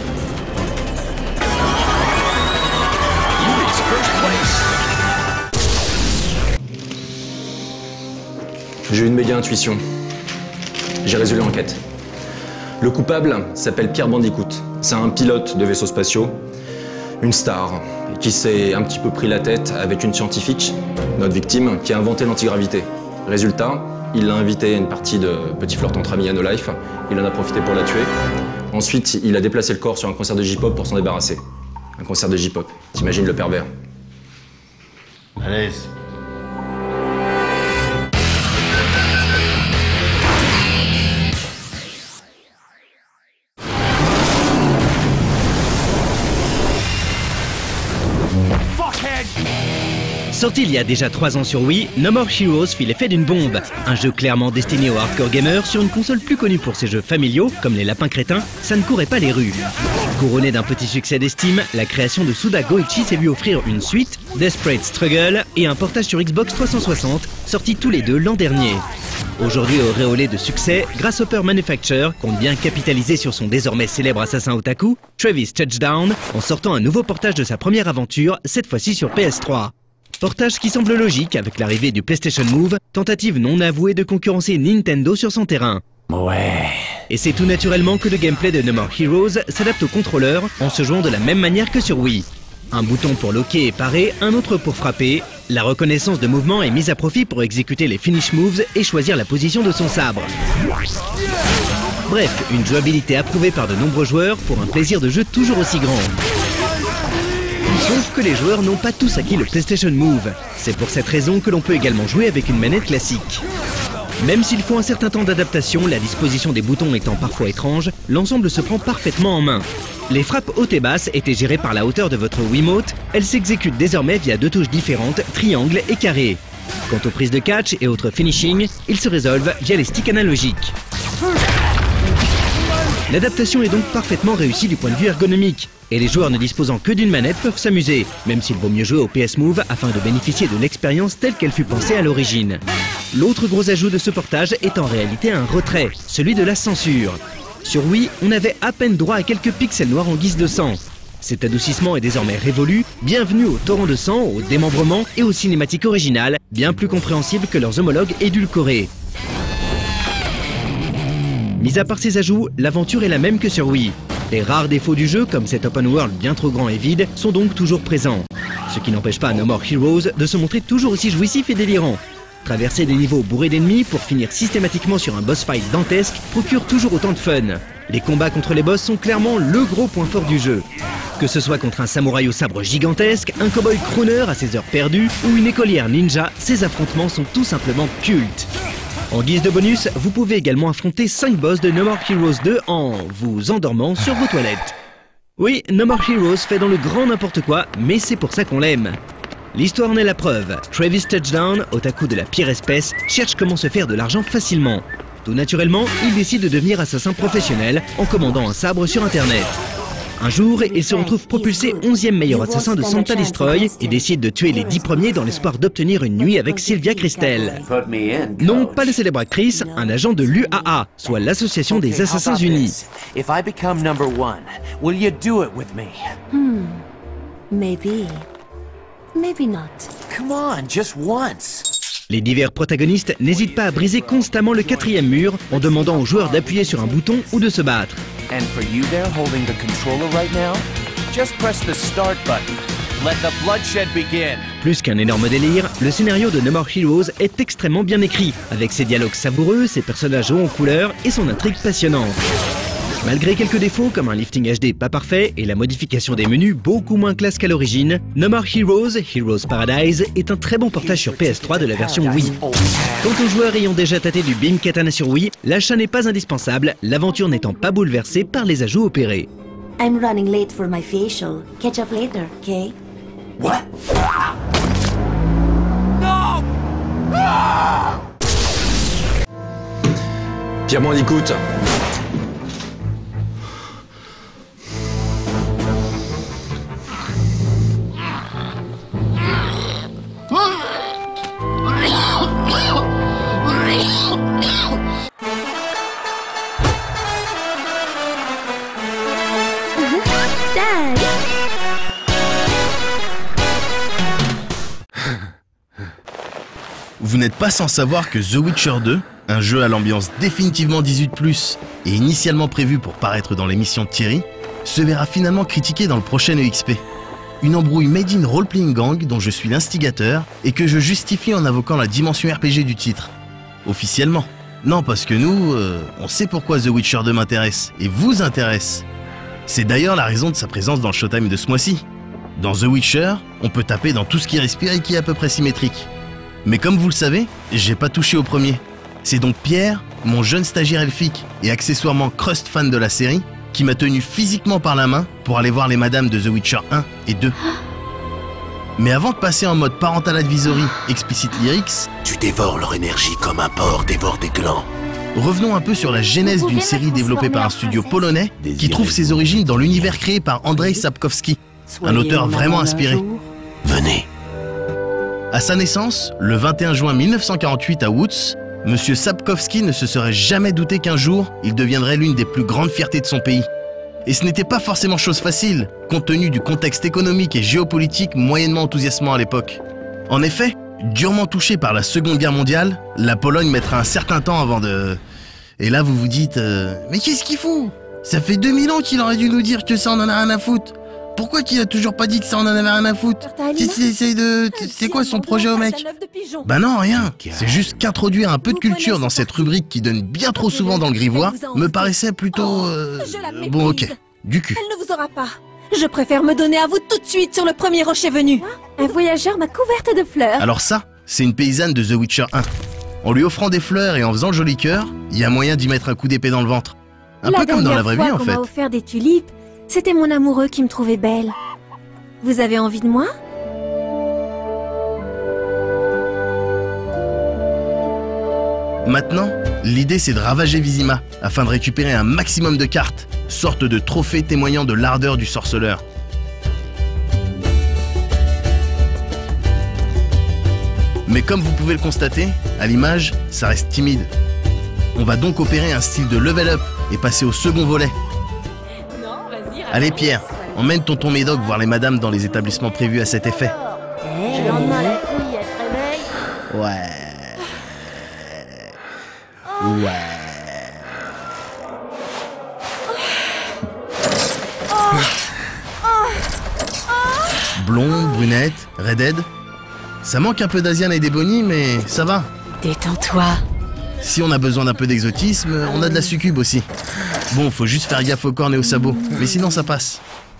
J'ai eu une méga intuition. J'ai résolu l'enquête. Le coupable s'appelle Pierre Bandicoot. C'est un pilote de vaisseaux spatiaux, une star, qui s'est un petit peu pris la tête avec une scientifique, notre victime, qui a inventé l'antigravité. Résultat, il l'a invité à une partie de petit flirt entre amis à No Life. Il en a profité pour la tuer. Ensuite, il a déplacé le corps sur un concert de J-pop pour s'en débarrasser. Un concert de J-pop. T'imagines le pervers. Malaise. Sorti il y a déjà 3 ans sur Wii, No More Heroes fit l'effet d'une bombe. Un jeu clairement destiné aux hardcore gamers sur une console plus connue pour ses jeux familiaux, comme les lapins crétins, ça ne courait pas les rues. Couronné d'un petit succès d'estime, la création de Suda Goichi s'est vue offrir une suite, Desperate Struggle, et un portage sur Xbox 360, sortis tous les deux l'an dernier. Aujourd'hui auréolé de succès, Grasshopper Manufacture compte bien capitaliser sur son désormais célèbre assassin otaku, Travis Touchdown, en sortant un nouveau portage de sa première aventure, cette fois-ci sur PS3. Portage qui semble logique avec l'arrivée du PlayStation Move, tentative non avouée de concurrencer Nintendo sur son terrain. Ouais. Et c'est tout naturellement que le gameplay de No More Heroes s'adapte au contrôleur en se jouant de la même manière que sur Wii. Un bouton pour loquer et parer, un autre pour frapper. La reconnaissance de mouvement est mise à profit pour exécuter les finish moves et choisir la position de son sabre. Bref, une jouabilité approuvée par de nombreux joueurs pour un plaisir de jeu toujours aussi grand. Sauf que les joueurs n'ont pas tous acquis le PlayStation Move. C'est pour cette raison que l'on peut également jouer avec une manette classique. Même s'il faut un certain temps d'adaptation, la disposition des boutons étant parfois étrange, l'ensemble se prend parfaitement en main. Les frappes hautes et basses étaient gérées par la hauteur de votre Wiimote, elles s'exécutent désormais via 2 touches différentes, triangle et carré. Quant aux prises de catch et autres finishing, ils se résolvent via les sticks analogiques. L'adaptation est donc parfaitement réussie du point de vue ergonomique. Et les joueurs ne disposant que d'une manette peuvent s'amuser, même s'il vaut mieux jouer au PS Move afin de bénéficier de l'expérience telle qu'elle fut pensée à l'origine. L'autre gros ajout de ce portage est en réalité un retrait, celui de la censure. Sur Wii, on avait à peine droit à quelques pixels noirs en guise de sang. Cet adoucissement est désormais révolu, bienvenue au torrent de sang, au démembrement et aux cinématiques originales, bien plus compréhensibles que leurs homologues édulcorés. Mis à part ces ajouts, l'aventure est la même que sur Wii. Les rares défauts du jeu, comme cet open world bien trop grand et vide, sont donc toujours présents. Ce qui n'empêche pas No More Heroes de se montrer toujours aussi jouissif et délirant. Traverser des niveaux bourrés d'ennemis pour finir systématiquement sur un boss fight dantesque procure toujours autant de fun. Les combats contre les boss sont clairement le gros point fort du jeu. Que ce soit contre un samouraï au sabre gigantesque, un cowboy crooner à ses heures perdues ou une écolière ninja, ces affrontements sont tout simplement cultes. En guise de bonus, vous pouvez également affronter 5 boss de No More Heroes 2 en vous endormant sur vos toilettes. Oui, No More Heroes fait dans le grand n'importe quoi, mais c'est pour ça qu'on l'aime. L'histoire en est la preuve. Travis Touchdown, otaku de la pire espèce, cherche comment se faire de l'argent facilement. Tout naturellement, il décide de devenir assassin professionnel en commandant un sabre sur internet. Un jour, il se retrouve propulsé 11e meilleur assassin de Santa Destroy et décide de tuer les 10 premiers dans l'espoir d'obtenir une nuit avec Sylvia Christel. Non, pas la célèbre actrice, un agent de l'UAA, soit l'Association des Assassins Unis. Maybe not. Come on, just once. Les divers protagonistes n'hésitent pas à briser constamment le 4e mur en demandant aux joueurs d'appuyer sur un bouton ou de se battre. And for you there holding the controller right now, just press the start button. Let the bloodshed begin. Plus qu'un énorme délire, le scénario de No More Heroes est extrêmement bien écrit, avec ses dialogues savoureux, ses personnages hauts en couleur et son intrigue passionnante. Malgré quelques défauts comme un lifting HD pas parfait et la modification des menus beaucoup moins classe qu'à l'origine, No More Heroes, Heroes Paradise est un très bon portage sur PS3 de la version Wii. Quant aux joueurs ayant déjà tâté du Beam Katana sur Wii, l'achat n'est pas indispensable, l'aventure n'étant pas bouleversée par les ajouts opérés. I'm running late for my facial. Catch up later, okay? What? Pierre Bandicoot. Dad! Vous n'êtes pas sans savoir que The Witcher 2, un jeu à l'ambiance définitivement 18+, et initialement prévu pour paraître dans l'émission de Thierry, se verra finalement critiqué dans le prochain EXP. Une embrouille made in role-playing gang dont je suis l'instigateur et que je justifie en invoquant la dimension RPG du titre. Officiellement. Non, parce que nous, on sait pourquoi The Witcher 2 m'intéresse, et vous intéresse. C'est d'ailleurs la raison de sa présence dans le Showtime de ce mois-ci. Dans The Witcher, on peut taper dans tout ce qui respire et qui est à peu près symétrique. Mais comme vous le savez, j'ai pas touché au premier. C'est donc Pierre, mon jeune stagiaire elfique et accessoirement crust fan de la série, qui m'a tenu physiquement par la main pour aller voir les madames de The Witcher 1 et 2. Mais avant de passer en mode parental advisory explicit lyrics, tu dévores leur énergie comme un porc dévore des glands. Revenons un peu sur la genèse d'une série développée par un studio polonais qui trouve ses origines dans l'univers créé par Andrzej Sapkowski, un auteur vraiment inspiré. Venez. À sa naissance, le 21 juin 1948 à Łódź, Monsieur Sapkowski ne se serait jamais douté qu'un jour, il deviendrait l'une des plus grandes fiertés de son pays. Et ce n'était pas forcément chose facile, compte tenu du contexte économique et géopolitique moyennement enthousiasmant à l'époque. En effet, durement touchée par la Seconde Guerre mondiale, la Pologne mettra un certain temps avant de... Et là vous vous dites mais qu'est-ce qu'il fout? Ça fait 2000 ans qu'il aurait dû nous dire que ça on en a rien à foutre. Pourquoi qu'il a toujours pas dit que ça on en avait rien à foutre? C'est quoi son projet au mec? Bah non, rien. C'est juste qu'introduire un peu de culture dans cette rubrique qui donne bien trop souvent dans le grivois me paraissait plutôt... Bon ok, du cul. Elle ne vous aura pas. Je préfère me donner à vous tout de suite sur le premier rocher venu. Un voyageur m'a couverte de fleurs. Alors ça, c'est une paysanne de The Witcher 1. En lui offrant des fleurs et en faisant le joli cœur, il y a moyen d'y mettre un coup d'épée dans le ventre. Un peu comme dans la vraie vie en fait. La dernière fois qu'on m'a offert des tulipes, c'était mon amoureux qui me trouvait belle. Vous avez envie de moi? Maintenant, l'idée c'est de ravager Vizima afin de récupérer un maximum de cartes, sorte de trophée témoignant de l'ardeur du sorceleur. Mais comme vous pouvez le constater, à l'image, ça reste timide. On va donc opérer un style de level up et passer au second volet. Allez Pierre, emmène tonton Médoc voir les madames dans les établissements prévus à cet effet. Le lendemain, la fille, elle se réveille. Ouais. Blonde, brunette, redhead. Ça manque un peu d'Asian et d'Ebony, mais ça va. Détends-toi. Si on a besoin d'un peu d'exotisme, on a de la succube aussi. Bon, faut juste faire gaffe aux cornes et aux sabots, mais sinon ça passe.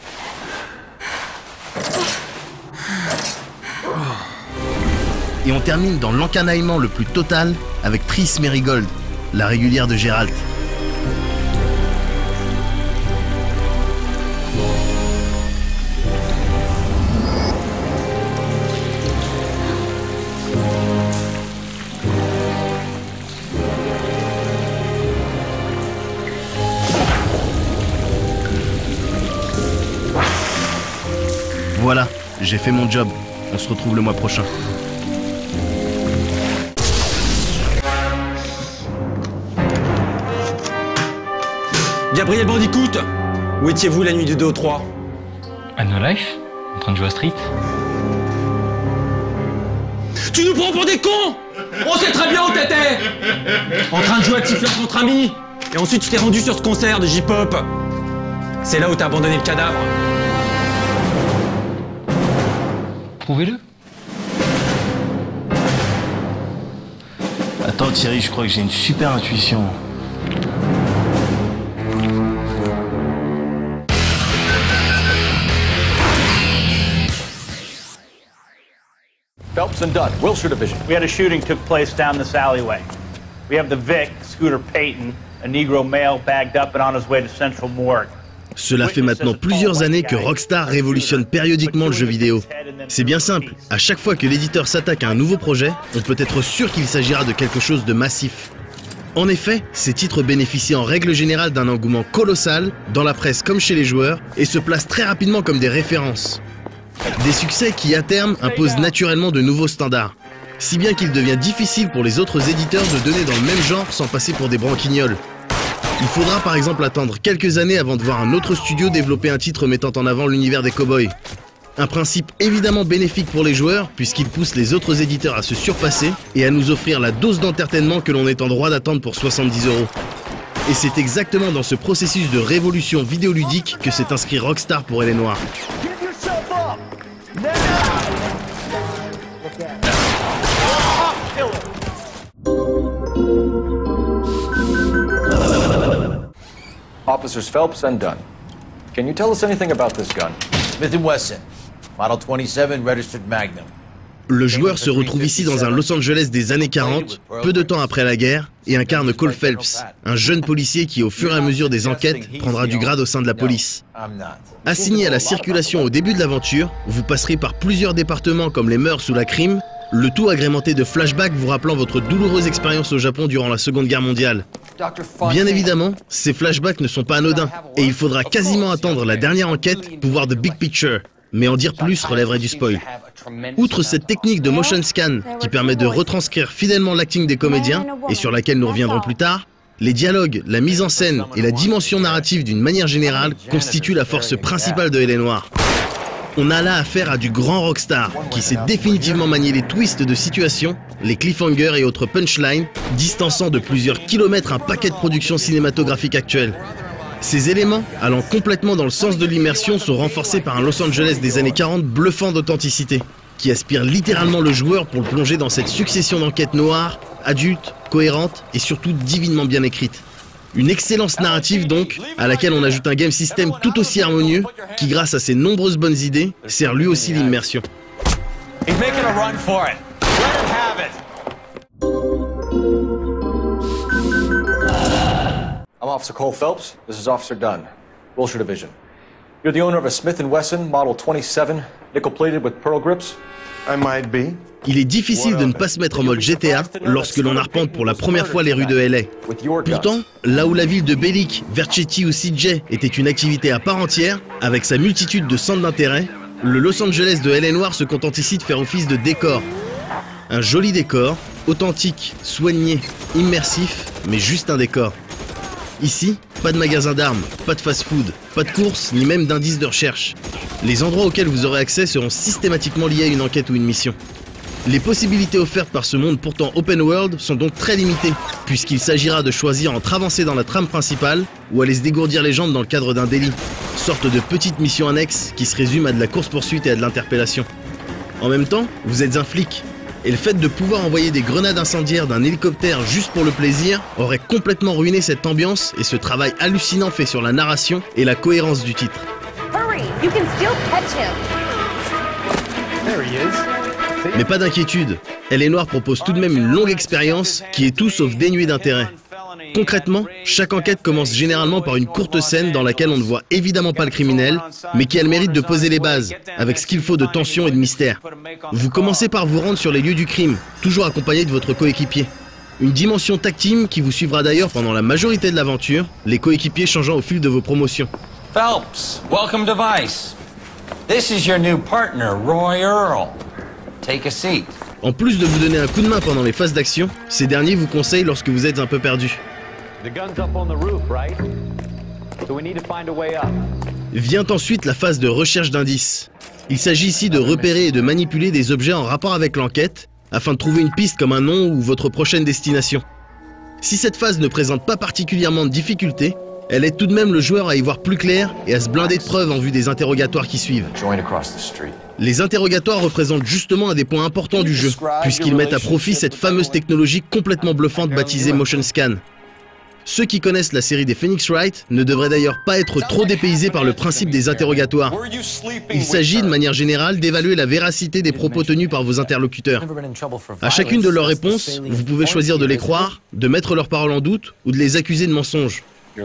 Et on termine dans l'encanaillement le plus total avec Triss Merigold, la régulière de Geralt. Voilà, j'ai fait mon job. On se retrouve le mois prochain. Gabriel Bandicoot, où étiez-vous la nuit du 2 au 3? À No Life, en train de jouer à Street. Tu nous prends pour des cons! On sait très bien où t'étais! En train de jouer à Tifleur contre amis! Et ensuite tu t'es rendu sur ce concert de J-Pop. C'est là où t'as abandonné le cadavre. Prouvez-le. Attends Thierry, je crois que j'ai une super intuition. Phelps and Dunn, Wilshire Division. We had a shooting took place down this alleyway. We have the Vic, Scooter Payton, a Negro male bagged up and on his way to Central Morgue. Cela fait maintenant plusieurs années que Rockstar révolutionne périodiquement le jeu vidéo. C'est bien simple, à chaque fois que l'éditeur s'attaque à un nouveau projet, on peut être sûr qu'il s'agira de quelque chose de massif. En effet, ces titres bénéficient en règle générale d'un engouement colossal, dans la presse comme chez les joueurs, et se placent très rapidement comme des références. Des succès qui, à terme, imposent naturellement de nouveaux standards. Si bien qu'il devient difficile pour les autres éditeurs de donner dans le même genre sans passer pour des branquignoles. Il faudra par exemple attendre quelques années avant de voir un autre studio développer un titre mettant en avant l'univers des cow-boys. Un principe évidemment bénéfique pour les joueurs puisqu'il pousse les autres éditeurs à se surpasser et à nous offrir la dose d'entertainment que l'on est en droit d'attendre pour 70 €. Et c'est exactement dans ce processus de révolution vidéoludique que s'est inscrit Rockstar pour Elle est Noire. Officers Phelps and Dunn, can you tell us anything about this gun? Smith & Wesson, Model 27, registered Magnum. Le joueur se retrouve ici dans un Los Angeles des années 40, peu de temps après la guerre, et incarne Cole Phelps, un jeune policier qui, au fur et à mesure des enquêtes, prendra du grade au sein de la police. Assigné à la circulation au début de l'aventure, vous passerez par plusieurs départements comme les mœurs ou la crime, le tout agrémenté de flashbacks vous rappelant votre douloureuse expérience au Japon durant la Seconde Guerre mondiale. Bien évidemment, ces flashbacks ne sont pas anodins, et il faudra quasiment attendre la dernière enquête pour voir the big picture. Mais en dire plus relèverait du spoil. Outre cette technique de motion scan qui permet de retranscrire fidèlement l'acting des comédiens, et sur laquelle nous reviendrons plus tard, les dialogues, la mise en scène et la dimension narrative d'une manière générale constituent la force principale de Elle est Noire. On a là affaire à du grand Rockstar, qui sait définitivement manier les twists de situation, les cliffhangers et autres punchlines, distançant de plusieurs kilomètres un paquet de productions cinématographiques actuelles. Ces éléments, allant complètement dans le sens de l'immersion, sont renforcés par un Los Angeles des années 40 bluffant d'authenticité, qui aspire littéralement le joueur pour le plonger dans cette succession d'enquêtes noires, adultes, cohérentes et surtout divinement bien écrites. Une excellence narrative donc, à laquelle on ajoute un game system tout aussi harmonieux, qui grâce à ses nombreuses bonnes idées, sert lui aussi l'immersion. I'm Officer Cole Phelps. This is Officer Dunn, Wilshire Division. You're the owner of a Smith & Wesson Model 27, nickel-plated with pearl grips? Il est difficile de ne pas se mettre en mode GTA lorsque l'on arpente pour la première fois les rues de LA. Pourtant, là où la ville de Bellic, Vercetti ou CJ était une activité à part entière, avec sa multitude de centres d'intérêt, le Los Angeles de LA Noire se contente ici de faire office de décor. Un joli décor, authentique, soigné, immersif, mais juste un décor. Ici, pas de magasin d'armes, pas de fast-food, pas de courses, ni même d'indices de recherche. Les endroits auxquels vous aurez accès seront systématiquement liés à une enquête ou une mission. Les possibilités offertes par ce monde pourtant open world sont donc très limitées, puisqu'il s'agira de choisir entre avancer dans la trame principale ou aller se dégourdir les jambes dans le cadre d'un délit, sorte de petite mission annexe qui se résume à de la course-poursuite et à de l'interpellation. En même temps, vous êtes un flic, et le fait de pouvoir envoyer des grenades incendiaires d'un hélicoptère juste pour le plaisir aurait complètement ruiné cette ambiance et ce travail hallucinant fait sur la narration et la cohérence du titre. Hurry, you can still catch him. There he is. Mais pas d'inquiétude, LA Noire propose tout de même une longue expérience qui est tout sauf dénuée d'intérêt. Concrètement, chaque enquête commence généralement par une courte scène dans laquelle on ne voit évidemment pas le criminel, mais qui a le mérite de poser les bases, avec ce qu'il faut de tension et de mystère. Vous commencez par vous rendre sur les lieux du crime, toujours accompagné de votre coéquipier. Une dimension tag team qui vous suivra d'ailleurs pendant la majorité de l'aventure, les coéquipiers changeant au fil de vos promotions. Phelps, welcome to Vice. This is your new partner, Roy Earl. Take a seat. En plus de vous donner un coup de main pendant les phases d'action, ces derniers vous conseillent lorsque vous êtes un peu perdu. Vient ensuite la phase de recherche d'indices. Il s'agit ici de repérer et de manipuler des objets en rapport avec l'enquête, afin de trouver une piste comme un nom ou votre prochaine destination. Si cette phase ne présente pas particulièrement de difficultés, elle aide tout de même le joueur à y voir plus clair et à se blinder de preuves en vue des interrogatoires qui suivent. Les interrogatoires représentent justement un des points importants du jeu, puisqu'ils mettent à profit cette fameuse technologie complètement bluffante baptisée Motion Scan. Ceux qui connaissent la série des Phoenix Wright ne devraient d'ailleurs pas être trop dépaysés par le principe des interrogatoires. Il s'agit de manière générale d'évaluer la véracité des propos tenus par vos interlocuteurs. À chacune de leurs réponses, vous pouvez choisir de les croire, de mettre leurs paroles en doute ou de les accuser de mensonges.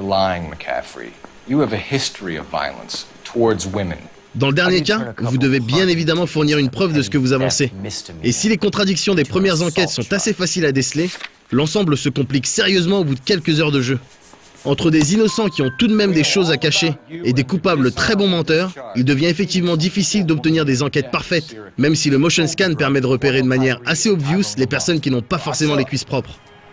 Dans le dernier cas, vous devez bien évidemment fournir une preuve de ce que vous avancez. Et si les contradictions des premières enquêtes sont assez faciles à déceler, l'ensemble se complique sérieusement au bout de quelques heures de jeu. Entre des innocents qui ont tout de même des choses à cacher et des coupables très bons menteurs, il devient effectivement difficile d'obtenir des enquêtes parfaites, même si le motion scan permet de repérer de manière assez obvious les personnes qui n'ont pas forcément les cuisses propres.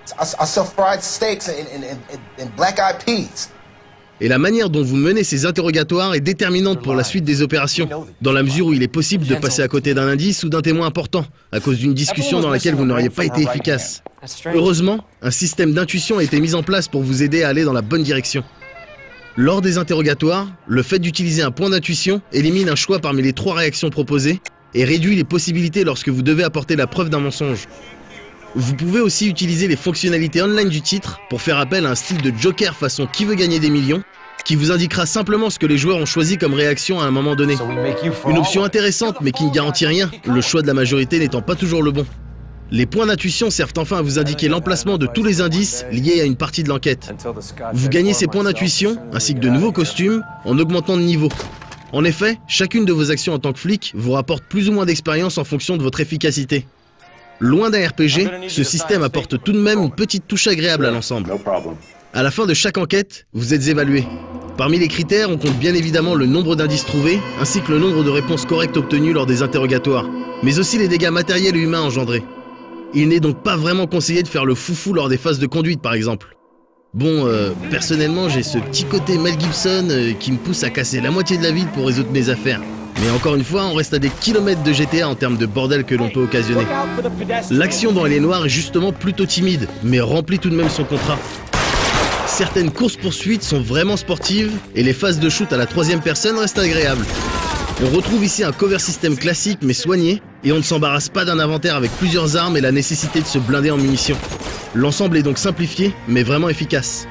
Et la manière dont vous menez ces interrogatoires est déterminante pour la suite des opérations, dans la mesure où il est possible de passer à côté d'un indice ou d'un témoin important, à cause d'une discussion dans laquelle vous n'auriez pas été efficace. Heureusement, un système d'intuition a été mis en place pour vous aider à aller dans la bonne direction. Lors des interrogatoires, le fait d'utiliser un point d'intuition élimine un choix parmi les 3 réactions proposées et réduit les possibilités lorsque vous devez apporter la preuve d'un mensonge. Vous pouvez aussi utiliser les fonctionnalités online du titre pour faire appel à un style de joker façon Qui veut gagner des millions, qui vous indiquera simplement ce que les joueurs ont choisi comme réaction à un moment donné. Une option intéressante mais qui ne garantit rien, le choix de la majorité n'étant pas toujours le bon. Les points d'intuition servent enfin à vous indiquer l'emplacement de tous les indices liés à une partie de l'enquête. Vous gagnez ces points d'intuition, ainsi que de nouveaux costumes, en augmentant de niveau. En effet, chacune de vos actions en tant que flic vous rapporte plus ou moins d'expérience en fonction de votre efficacité. Loin d'un RPG, ce système apporte tout de même une petite touche agréable à l'ensemble. À la fin de chaque enquête, vous êtes évalué. Parmi les critères, on compte bien évidemment le nombre d'indices trouvés, ainsi que le nombre de réponses correctes obtenues lors des interrogatoires, mais aussi les dégâts matériels et humains engendrés. Il n'est donc pas vraiment conseillé de faire le foufou lors des phases de conduite par exemple. Bon, personnellement j'ai ce petit côté Mel Gibson qui me pousse à casser la moitié de la ville pour résoudre mes affaires. Mais encore une fois, on reste à des kilomètres de GTA en termes de bordel que l'on peut occasionner. L'action dans LA Noire est justement plutôt timide, mais remplit tout de même son contrat. Certaines courses-poursuites sont vraiment sportives, et les phases de shoot à la 3e personne restent agréables. On retrouve ici un cover system classique mais soigné, et on ne s'embarrasse pas d'un inventaire avec plusieurs armes et la nécessité de se blinder en munitions. L'ensemble est donc simplifié, mais vraiment efficace.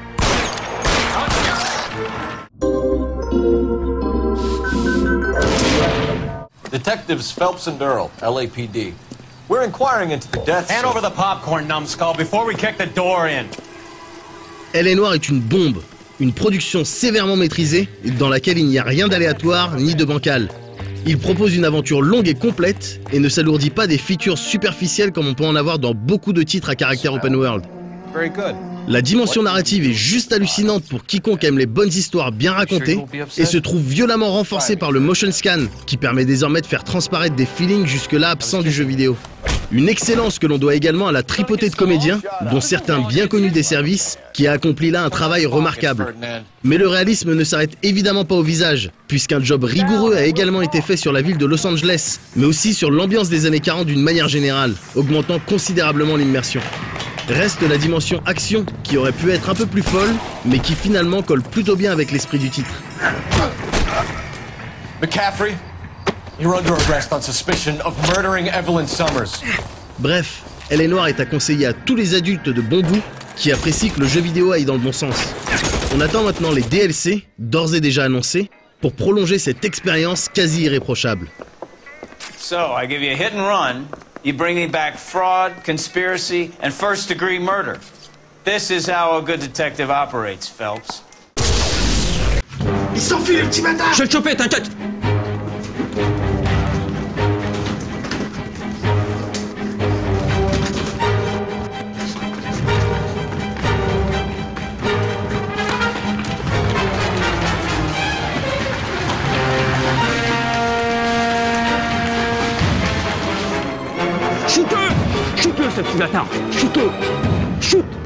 Detectives Phelps and Earl, LAPD. We're inquiring into the deaths. Hand over the popcorn, numbskull, before we kick the door in. LA Noire est une bombe, une production sévèrement maîtrisée dans laquelle il n'y a rien d'aléatoire ni de bancal. Il propose une aventure longue et complète et ne s'alourdit pas des features superficielles comme on peut en avoir dans beaucoup de titres à caractère open world. La dimension narrative est juste hallucinante pour quiconque aime les bonnes histoires bien racontées et se trouve violemment renforcée par le motion scan qui permet désormais de faire transparaître des feelings jusque-là absents du jeu vidéo. Une excellence que l'on doit également à la tripotée de comédiens, dont certains bien connus des services, qui a accompli là un travail remarquable. Mais le réalisme ne s'arrête évidemment pas au visage, puisqu'un job rigoureux a également été fait sur la ville de Los Angeles, mais aussi sur l'ambiance des années 40 d'une manière générale, augmentant considérablement l'immersion. Reste la dimension action, qui aurait pu être un peu plus folle, mais qui finalement colle plutôt bien avec l'esprit du titre. McCaffrey, you're under arrest on suspicion of murdering Evelyn Summers. Bref, Elle Noire est à conseiller à tous les adultes de bon goût qui apprécient que le jeu vidéo aille dans le bon sens. On attend maintenant les DLC, d'ores et déjà annoncés, pour prolonger cette expérience quasi irréprochable. So, I give you a hit and run. You bring me back fraud, conspiracy, and first-degree murder. This is how a good detective operates, Phelps. Il s'enfuit, le petit bâtard! Je vais le choper, t'inquiète! Shoot-le, ce petit bâtard! Shoot-le! Shoot!